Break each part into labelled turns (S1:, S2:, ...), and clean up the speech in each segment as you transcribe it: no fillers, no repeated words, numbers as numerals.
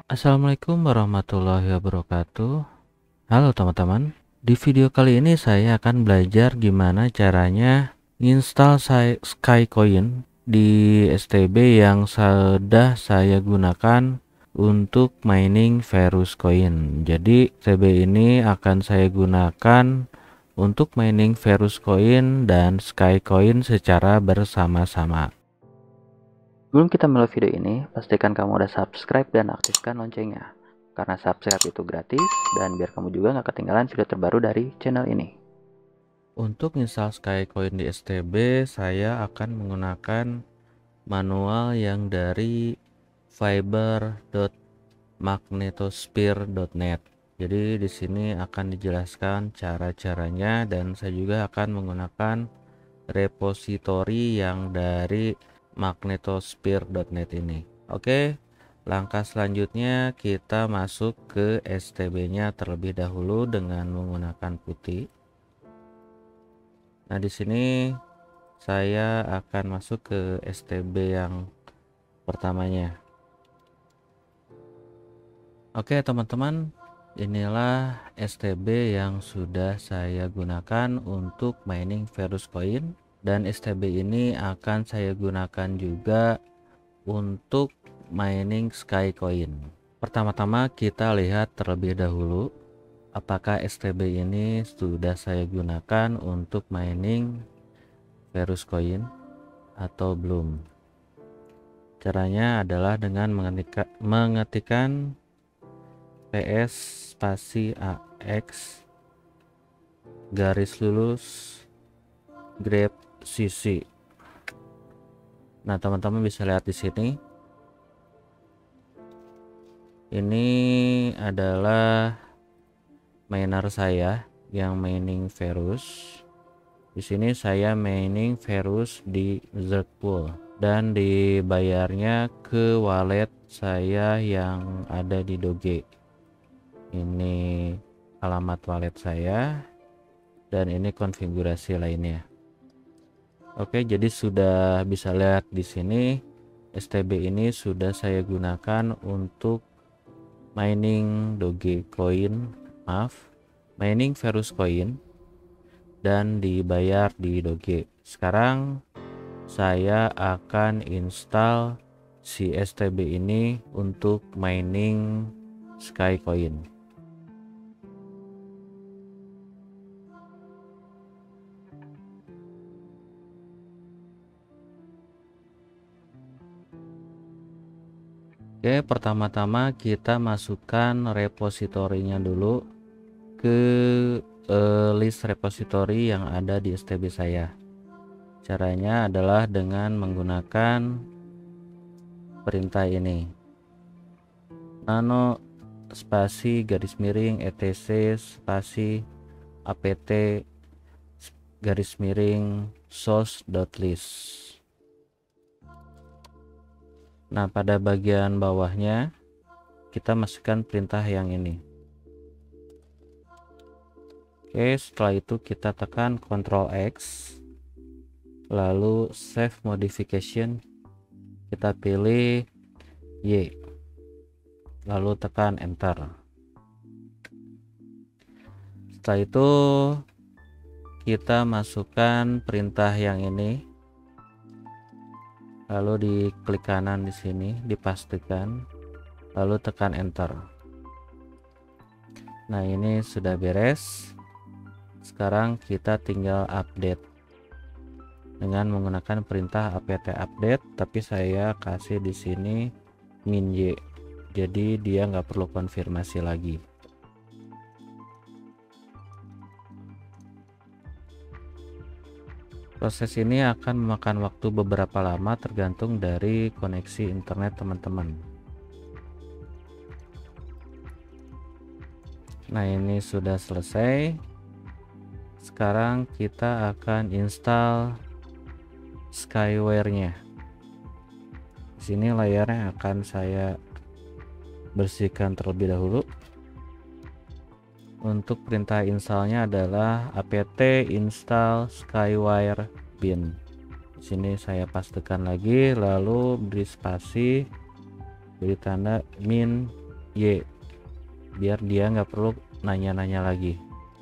S1: Assalamualaikum warahmatullahi wabarakatuh. Halo teman-teman. Di video kali ini saya akan belajar gimana caranya install Skycoin di STB yang sudah saya gunakan untuk mining Verus Coin. Jadi STB ini akan saya gunakan untuk mining Verus Coin dan Skycoin secara bersama-sama. Sebelum kita mulai video ini, pastikan kamu udah subscribe dan aktifkan loncengnya. Karena subscribe itu gratis, dan biar kamu juga nggak ketinggalan video terbaru dari channel ini. Untuk install Skycoin di STB, saya akan menggunakan manual yang dari fiber.magnetosphere.net. Jadi di sini akan dijelaskan cara-caranya, dan saya juga akan menggunakan repositori yang dari magnetosphere.net ini. Oke, langkah selanjutnya kita masuk ke STB-nya terlebih dahulu dengan menggunakan putih. Nah, di sini saya akan masuk ke STB yang pertamanya. Oke, teman-teman, inilah STB yang sudah saya gunakan untuk mining Verus Coin, dan STB ini akan saya gunakan juga untuk mining Skycoin. Pertama-tama kita lihat terlebih dahulu apakah STB ini sudah saya gunakan untuk mining Verus Coin atau belum. Caranya adalah dengan mengetikkan PS spasi AX garis lurus grep CC. Nah, teman-teman bisa lihat di sini. Ini adalah miner saya yang mining Verus. Di sini saya mining Verus di Zerkpool dan dibayarnya ke wallet saya yang ada di Doge. Ini alamat wallet saya dan ini konfigurasi lainnya. Oke, jadi sudah bisa lihat di sini STB ini sudah saya gunakan untuk mining mining Verus Coin dan dibayar di Doge. Sekarang saya akan install si STB ini untuk mining Skycoin. Oke, pertama-tama kita masukkan repositorinya dulu ke list repositori yang ada di STB saya. Caranya adalah dengan menggunakan perintah ini, nano spasi garis miring etc spasi apt garis miring source.list. Nah, pada bagian bawahnya kita masukkan perintah yang ini. Oke, setelah itu kita tekan Ctrl X, lalu save modification, kita pilih Y, lalu tekan enter. Setelah itu kita masukkan perintah yang ini, lalu diklik kanan di sini, dipastikan, lalu tekan enter. Nah, ini sudah beres. Sekarang kita tinggal update dengan menggunakan perintah apt update, tapi saya kasih di sini min y, jadi dia nggak perlu konfirmasi lagi. Proses ini akan memakan waktu beberapa lama tergantung dari koneksi internet teman-teman. Nah, ini sudah selesai. Sekarang kita akan install Skywire-nya. Di sini layarnya akan saya bersihkan terlebih dahulu. Untuk perintah installnya adalah apt install Skywire bin. Di sini saya pastikan lagi, lalu beri spasi, beri tanda min Y, biar dia nggak perlu nanya-nanya lagi.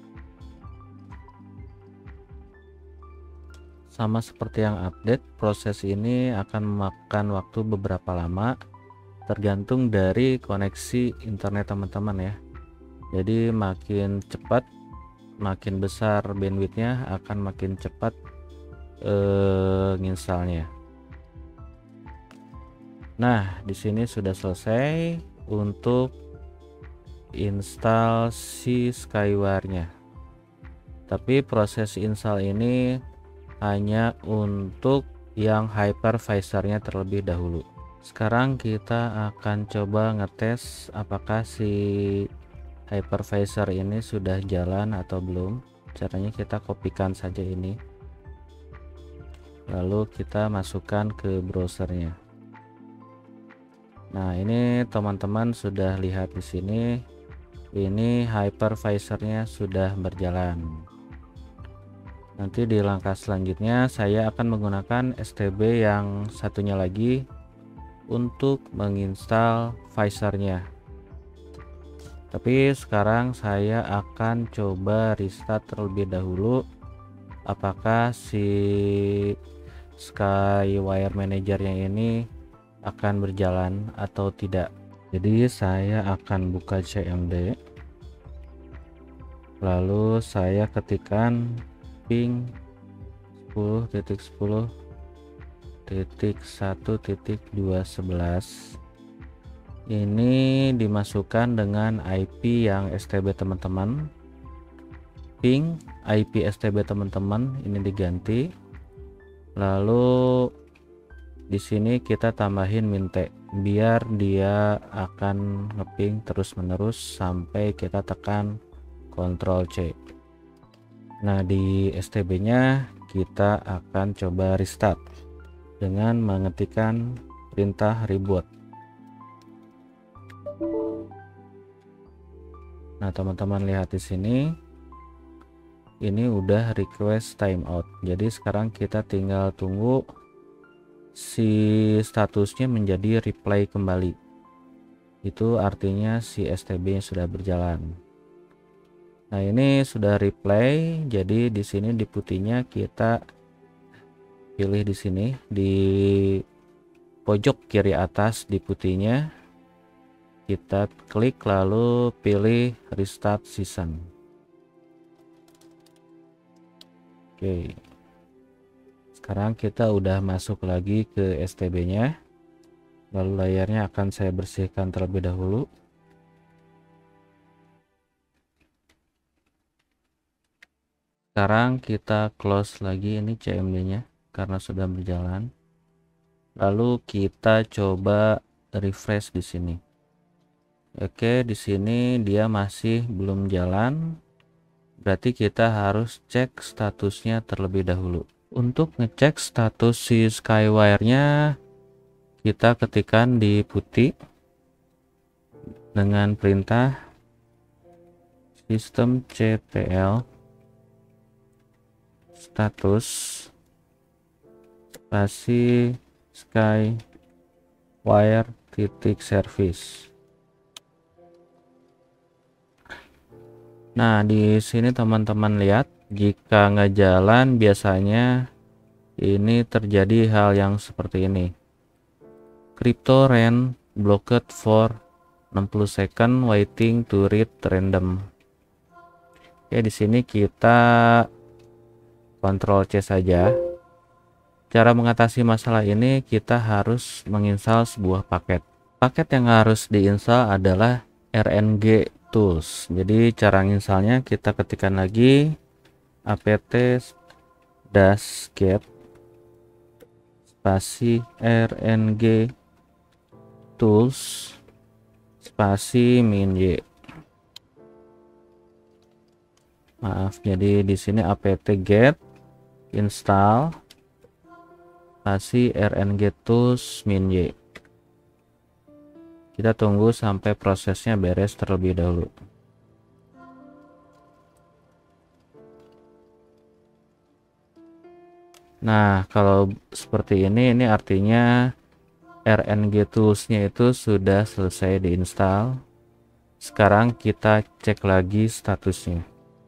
S1: Sama seperti yang update, proses ini akan memakan waktu beberapa lama, tergantung dari koneksi internet teman-teman ya. Jadi makin cepat, makin besar bandwidthnya, akan makin cepat nginstalnya. Nah, di sini sudah selesai untuk install si Skywire-nya. Tapi proses install ini hanya untuk yang hypervisor-nya terlebih dahulu. Sekarang kita akan coba ngetes apakah si hypervisor ini sudah jalan atau belum. Caranya kita kopikan saja ini, lalu kita masukkan ke browsernya. Nah, ini teman-teman sudah lihat di sini, ini hypervisornya sudah berjalan. Nanti di langkah selanjutnya saya akan menggunakan STB yang satunya lagi untuk menginstal visornya. Tapi sekarang saya akan coba restart terlebih dahulu, apakah si Skywire Manager-nya ini akan berjalan atau tidak. Jadi saya akan buka CMD, lalu saya ketikkan ping 10.10.1.211. ini dimasukkan dengan IP yang STB teman-teman. Ping IP STB teman-teman ini diganti, lalu di sini kita tambahin minte biar dia akan ngeping terus-menerus sampai kita tekan Ctrl C. Nah, di STB-nya kita akan coba restart dengan mengetikkan perintah reboot. Nah, teman-teman lihat di sini, ini udah request timeout. Jadi sekarang kita tinggal tunggu si statusnya menjadi replay kembali. Itu artinya si STB-nya sudah berjalan. Nah, ini sudah replay. Jadi di sini di putihnya kita pilih di sini di pojok kiri atas di putihnya, kita klik lalu pilih restart season. Oke, sekarang kita udah masuk lagi ke STB-nya, lalu layarnya akan saya bersihkan terlebih dahulu. Sekarang kita close lagi ini CMD-nya karena sudah berjalan. Lalu kita coba refresh di sini. Oke, di sini dia masih belum jalan. Berarti kita harus cek statusnya terlebih dahulu. Untuk ngecek status si Skywire-nya, kita ketikkan di putih dengan perintah systemctl status spasi Skywire titik service. Nah, di sini teman-teman lihat, jika nggak jalan biasanya ini terjadi hal yang seperti ini. Crypto ran blocked for 60 second waiting to read random. Oke, di sini kita Ctrl C saja. Cara mengatasi masalah ini kita harus menginstal sebuah paket. Paket yang harus diinstal adalah RNG Tools. Jadi cara menginstalnya kita ketikkan lagi apt-get spasi RNG Tools spasi -y. Maaf, jadi di sini apt-get install spasi RNG Tools -y. Kita tunggu sampai prosesnya beres terlebih dahulu. Nah, kalau seperti ini artinya RNG Tools-nya itu sudah selesai diinstal. Sekarang kita cek lagi statusnya.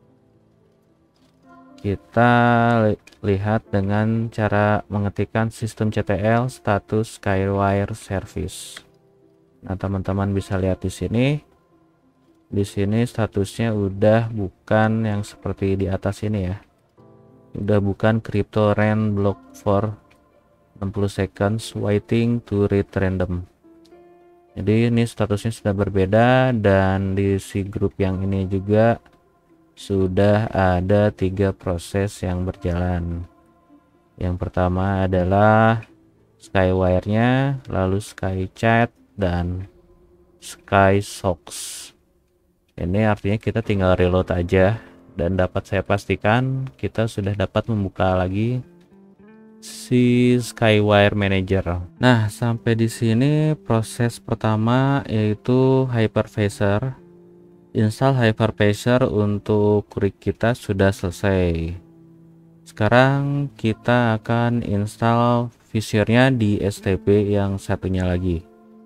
S1: Kita lihat dengan cara mengetikkan sistem CTL status Skywire service. Nah, teman-teman bisa lihat di sini. Di sini statusnya udah bukan yang seperti di atas ini ya. Udah bukan crypto rand block for 60 seconds waiting to read random. Jadi ini statusnya sudah berbeda, dan di si grup yang ini juga sudah ada 3 proses yang berjalan. Yang pertama adalah Skywire-nya, lalu Skychat, dan SkySocks. Ini artinya kita tinggal reload aja, dan dapat saya pastikan kita sudah dapat membuka lagi si Skywire Manager. Nah, sampai di sini proses pertama yaitu hypervisor. Install hypervisor untuk Qlik kita sudah selesai. Sekarang kita akan install visornya di STB yang satunya lagi.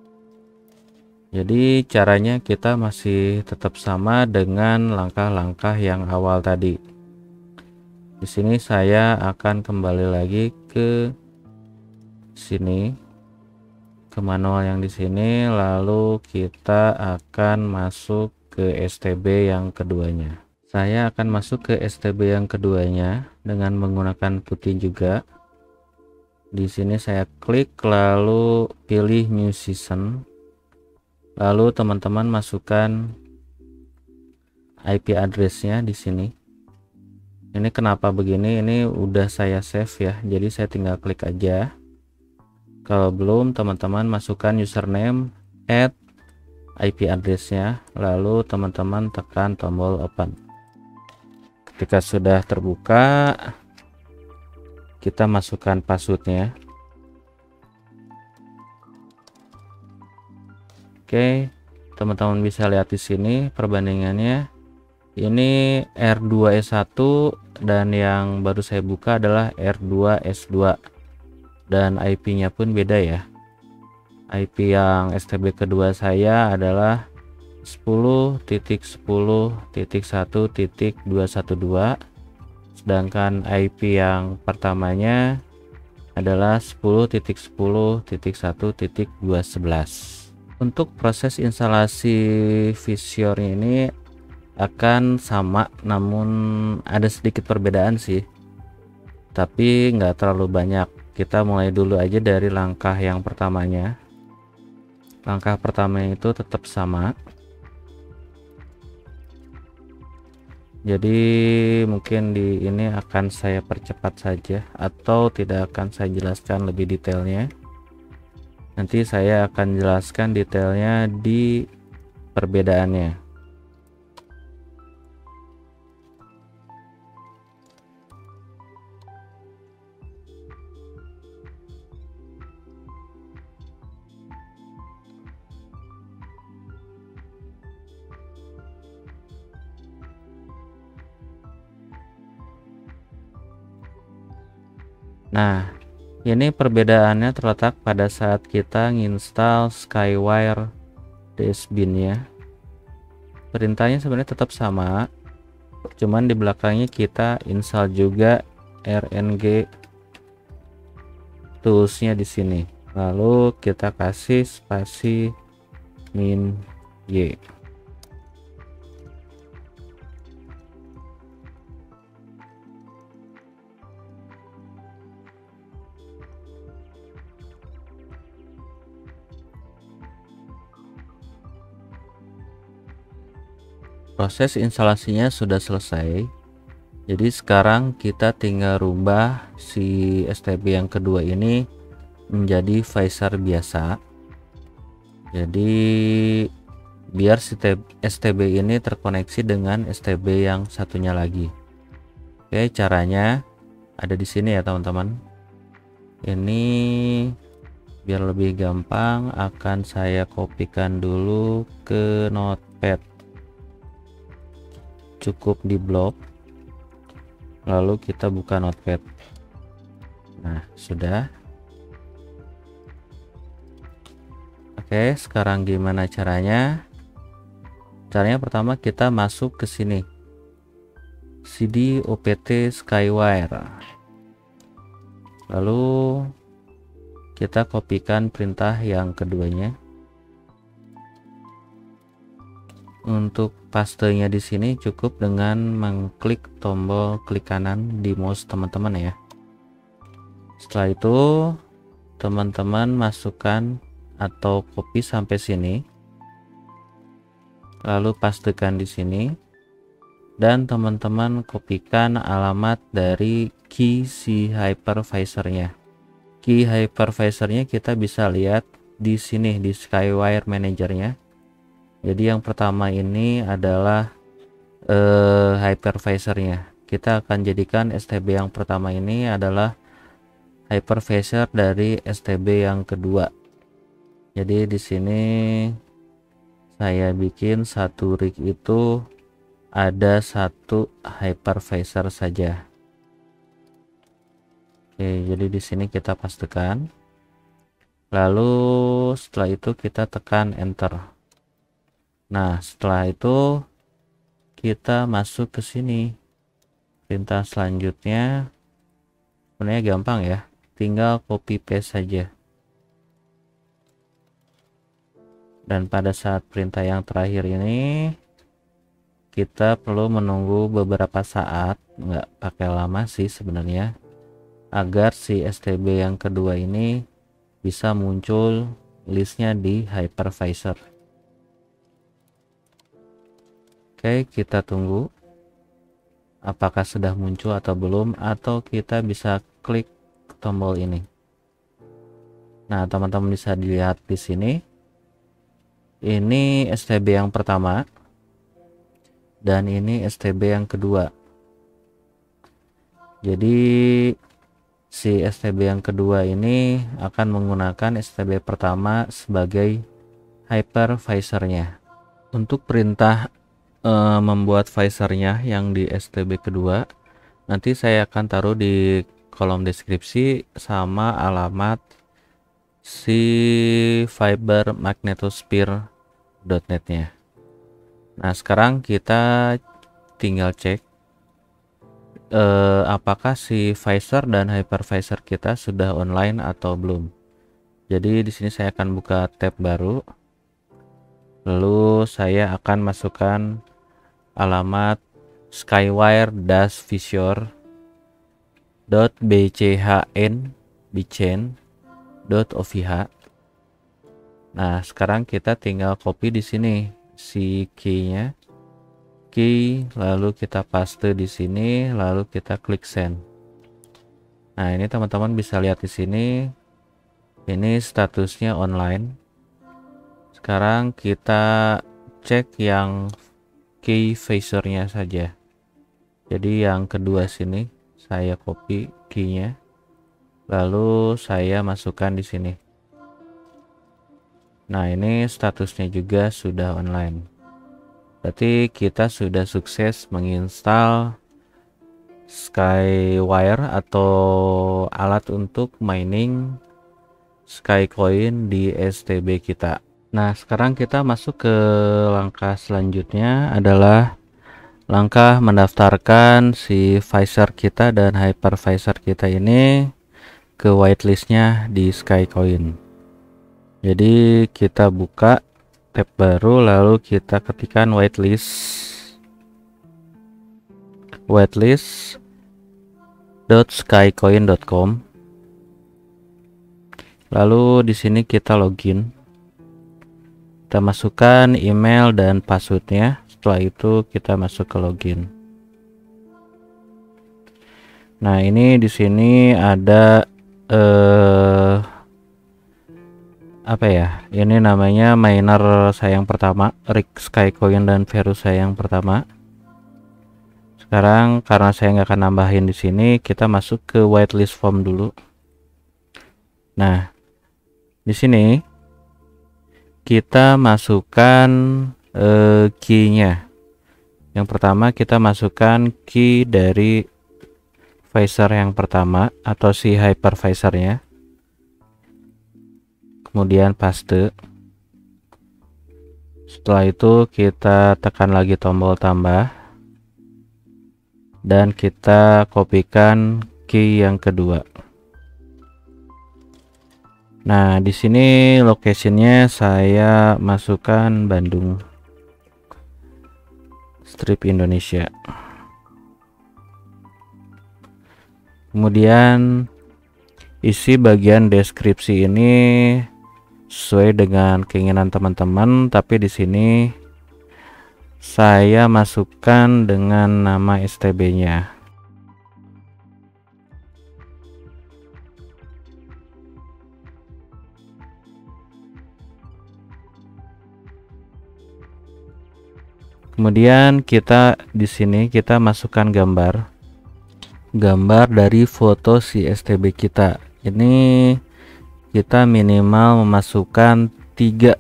S1: Jadi caranya kita masih tetap sama dengan langkah-langkah yang awal tadi. Di sini saya akan kembali lagi ke sini, ke manual yang di sini, lalu kita akan masuk ke STB yang keduanya. Saya akan masuk ke STB yang keduanya dengan menggunakan putih juga. Di sini saya klik lalu pilih new season. Lalu teman-teman masukkan IP addressnya di sini. Ini kenapa begini? Ini udah saya save ya. Jadi saya tinggal klik aja. Kalau belum, teman-teman masukkan username, add IP addressnya, lalu teman-teman tekan tombol open. Ketika sudah terbuka, kita masukkan passwordnya. Oke, teman-teman bisa lihat di sini perbandingannya. Ini R2S1 dan yang baru saya buka adalah R2S2, dan IP-nya pun beda ya. IP yang STB kedua saya adalah 10.10.1.212, sedangkan IP yang pertamanya adalah 10.10.1.211. Untuk proses instalasi Visor ini akan sama, namun ada sedikit perbedaan sih, tapi nggak terlalu banyak. Kita mulai dulu aja dari langkah yang pertamanya. Langkah pertama itu tetap sama. Jadi mungkin di ini akan saya percepat saja, atau tidak akan saya jelaskan lebih detailnya. Nanti saya akan jelaskan detailnya di perbedaannya. Nah, ini perbedaannya terletak pada saat kita nginstal Skywire Dashbin ya. Perintahnya sebenarnya tetap sama, cuman di belakangnya kita install juga RNG toolsnya di sini. Lalu kita kasih spasi min y. Proses instalasinya sudah selesai. Jadi sekarang kita tinggal rubah si STB yang kedua ini menjadi visor biasa. Jadi biar si STB ini terkoneksi dengan STB yang satunya lagi. Oke, caranya ada di sini ya teman-teman. Ini biar lebih gampang akan saya kopikan dulu ke notepad. Cukup di blok, lalu kita buka notepad. Nah, sudah. Oke, sekarang gimana caranya? Caranya pertama kita masuk ke sini, cd opt skywire, lalu kita kopikan perintah yang keduanya. Untuk pastenya di sini cukup dengan mengklik tombol klik kanan di mouse teman-teman ya. Setelah itu teman-teman masukkan atau copy sampai sini, lalu pastekan di sini, dan teman-teman kopikan alamat dari key si hypervisornya. Key hypervisornya kita bisa lihat di sini di Skywire Managernya. Jadi yang pertama ini adalah hypervisornya. Kita akan jadikan STB yang pertama ini adalah hypervisor dari STB yang kedua. Jadi di sini saya bikin satu rig itu ada satu hypervisor saja. Oke, jadi di sini kita pastikan. Lalu setelah itu kita tekan enter. Nah, setelah itu kita masuk ke sini. Perintah selanjutnya sebenarnya gampang ya, tinggal copy paste saja. Dan pada saat perintah yang terakhir ini kita perlu menunggu beberapa saat, nggak pakai lama sih sebenarnya, agar si STB yang kedua ini bisa muncul listnya di hypervisor. Oke, kita tunggu apakah sudah muncul atau belum, atau kita bisa klik tombol ini. Nah, teman-teman bisa dilihat di sini. Ini STB yang pertama dan ini STB yang kedua. Jadi si STB yang kedua ini akan menggunakan STB pertama sebagai hypervisornya. Untuk perintah membuat visornya yang di STB kedua nanti saya akan taruh di kolom deskripsi sama alamat si fiber magnetosphere.net-nya. Nah, sekarang kita tinggal cek apakah si visor dan hypervisor kita sudah online atau belum. Jadi di sini saya akan buka tab baru, lalu saya akan masukkan alamat skywire-visor.bchn.ovh. Nah, sekarang kita tinggal copy di sini si key-nya, lalu kita paste di sini, lalu kita klik send. Nah, ini teman-teman bisa lihat di sini, ini statusnya online. Sekarang kita cek yang key visornya saja. Jadi yang kedua sini saya copy key-nya, lalu saya masukkan di sini. Nah, ini statusnya juga sudah online. Berarti kita sudah sukses menginstal Skywire atau alat untuk mining Skycoin di STB kita. Nah, sekarang kita masuk ke langkah selanjutnya adalah langkah mendaftarkan si visor kita dan hypervisor kita ini ke whitelistnya di Skycoin. Jadi kita buka tab baru, lalu kita ketikkan whitelist.skycoin.com. Lalu di sini kita login. Kita masukkan email dan passwordnya. Setelah itu kita masuk ke login. Nah, ini di sini ada apa ya? Ini namanya miner saya yang pertama, rig Skycoin dan Verus saya yang pertama. Sekarang karena saya nggak akan nambahin di sini, kita masuk ke whitelist form dulu. Nah, di sini kita masukkan key-nya. Yang pertama kita masukkan key dari visor yang pertama atau si hypervisornya, kemudian paste. Setelah itu kita tekan lagi tombol tambah dan kita kopikan key yang kedua. Nah, di sini location-nya saya masukkan Bandung Strip Indonesia. Kemudian isi bagian deskripsi ini sesuai dengan keinginan teman-teman, tapi di sini saya masukkan dengan nama STB-nya. Kemudian kita di sini kita masukkan gambar dari foto si STB kita. Ini kita minimal memasukkan 3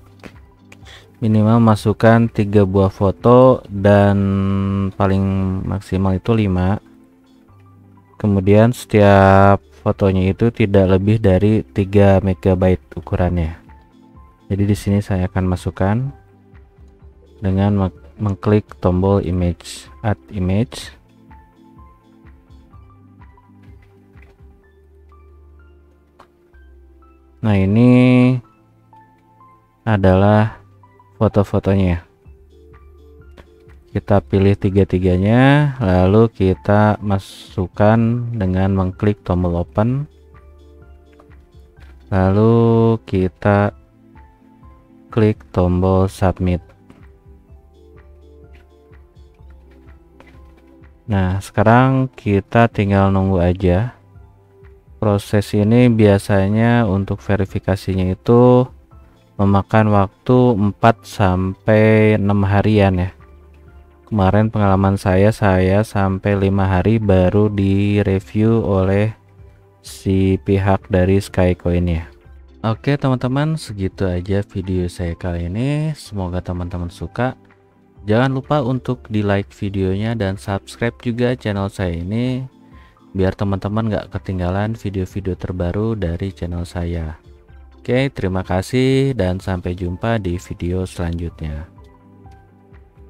S1: buah foto dan paling maksimal itu 5. Kemudian setiap fotonya itu tidak lebih dari 3 MB ukurannya. Jadi di sini saya akan masukkan dengan mengklik tombol image, add image. Nah, ini adalah foto-fotonya. Kita pilih tiga-tiganya, lalu kita masukkan dengan mengklik tombol open. Lalu kita klik tombol submit. Nah, sekarang kita tinggal nunggu aja. Proses ini biasanya untuk verifikasinya itu memakan waktu 4-6 harian ya. Kemarin pengalaman saya sampai 5 hari baru direview oleh si pihak dari Skycoin ya. Oke teman-teman, segitu aja video saya kali ini. Semoga teman-teman suka. Jangan lupa untuk di like videonya dan subscribe juga channel saya ini, biar teman-teman gak ketinggalan video-video terbaru dari channel saya. Oke, terima kasih dan sampai jumpa di video selanjutnya.